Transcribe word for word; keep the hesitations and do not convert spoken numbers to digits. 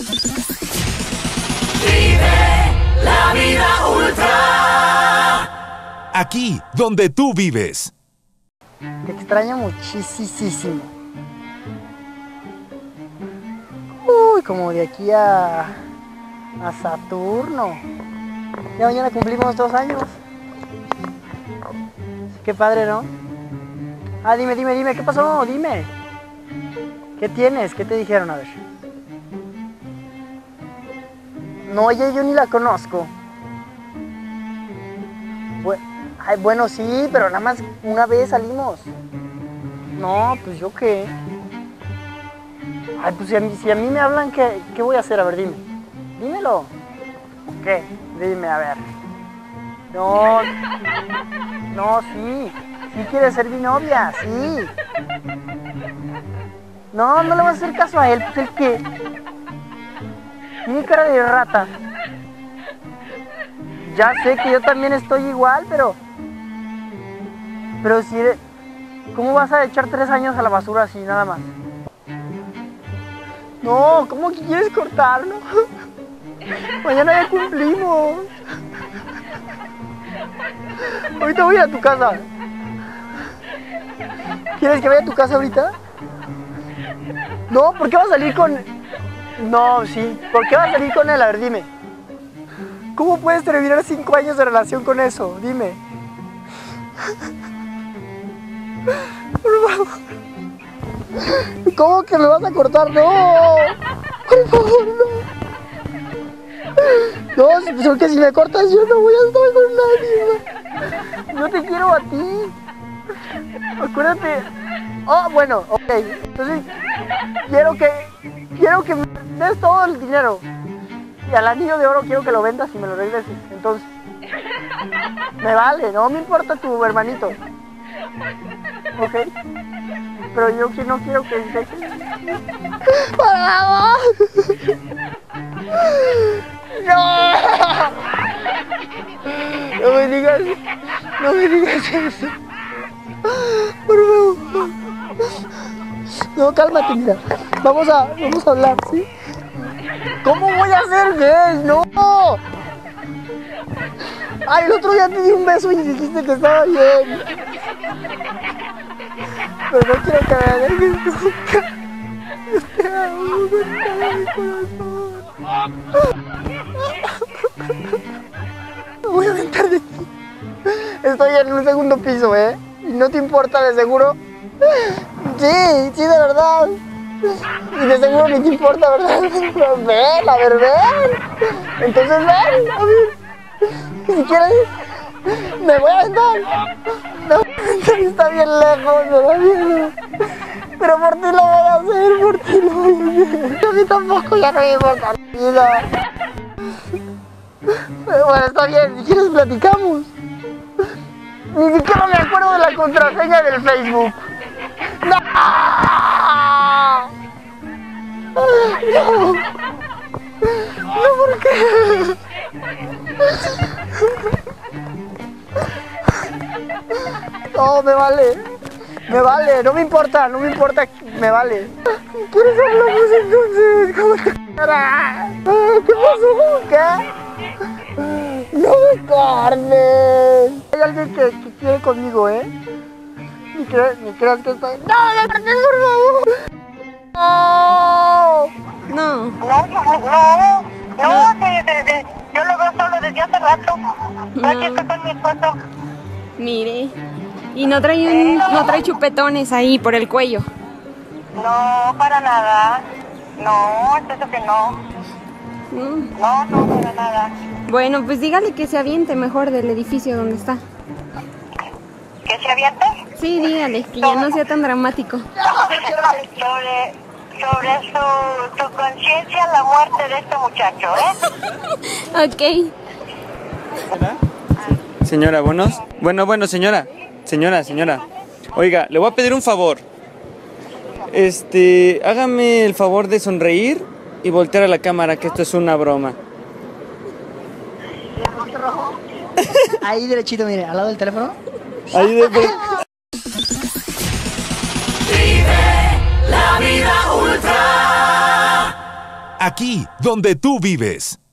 Vive la vida ultra. Aquí, donde tú vives. Te extraño muchísimo. Uy, como de aquí a, a Saturno. Ya mañana cumplimos dos años. Qué padre, ¿no? Ah, dime, dime, dime, ¿qué pasó? Dime. ¿Qué tienes? ¿Qué te dijeron? A ver. No, oye, yo ni la conozco. Bu- Ay, bueno, sí, pero nada más una vez salimos. No, pues yo qué. Ay, pues si a mí, si a mí me hablan, ¿qué, ¿qué voy a hacer? A ver, dime. Dímelo. ¿Qué? Dime, a ver. No, no, sí. Sí quiere ser mi novia, sí. No, no le vas a hacer caso a él, pues el qué. Tiene cara de rata. Ya sé que yo también estoy igual, pero... Pero si eres... ¿Cómo vas a echar tres años a la basura así, nada más? No, ¿cómo que quieres cortarlo? Mañana ya cumplimos. Ahorita voy a tu casa. ¿Quieres que vaya a tu casa ahorita? No, ¿por qué vas a salir con...? No, sí. ¿Por qué vas a salir con él? A ver, dime. ¿Cómo puedes terminar cinco años de relación con eso? Dime. Por favor. ¿Cómo que me vas a cortar? No. Por favor, no. No, porque si me cortas yo no voy a estar con nadie. Yo te quiero a ti. Acuérdate. Oh, bueno, ok. Entonces, quiero que... Quiero que me des todo el dinero. Y al anillo de oro quiero que lo vendas y me lo regreses. Entonces, me vale, no me importa tu hermanito. Ok. Pero yo que no quiero que dejes. ¡Por favor! ¡No! No me digas, no me digas eso. Por favor. No, cálmate, mira. Vamos a, vamos a hablar, ¿sí? ¿Cómo voy a ser gay? ¡No! Ay, el otro día te di un beso y dijiste que estaba bien. Pero no quiero que me dejes nunca. Yo te amo con todo mi corazón. Me voy a aventar de aquí. Estoy en un segundo piso, ¿eh? ¿Y no te importa de seguro? Sí, sí, de verdad. Y de seguro ni te importa, ¿verdad? Ven, a ver, ven. Entonces ven, a ver. Si quieres, me voy a aventar. Me voy a aventar, está bien lejos, me da miedo. Pero por ti lo voy a hacer, por ti lo voy a hacer. A mí tampoco, ya no me importa la vida. Pero bueno, está bien, si quieres platicamos. Ni siquiera me acuerdo de la contraseña del Facebook. ¡No! ¡No! ¡No, por qué! No, me vale. Me vale, no me importa, no me importa, me vale. ¿Quieres hablamos entonces? ¿Cómo te quieras? ¿Qué pasó? ¿Qué? No me cortes. Hay alguien que, que quiere conmigo, ¿eh? Ni, cre ni creas que estoy... ¡No, me cortes, por favor! ¡No! No. No, no, no, de, de, de, yo lo veo solo desde hace rato. Aquí está con mi esposo. Mire. Y no trae un, no trae chupetones ahí por el cuello. No, para nada. No, es eso que no. Mm. No, no, para nada. Bueno, pues dígale que se aviente mejor del edificio donde está. ¿Que se aviente? Sí, dígale, que ya no sea tan dramático. Sobre, sobre su, su conciencia, la muerte de este muchacho, ¿eh? Ok. Señora, buenos. Bueno, bueno, señora. Señora, señora. Oiga, le voy a pedir un favor. Este, hágame el favor de sonreír y voltear a la cámara, que esto es una broma. Ahí derechito, mire, al lado del teléfono. Ahí de... Vive la vida ultra. Aquí, donde tú vives.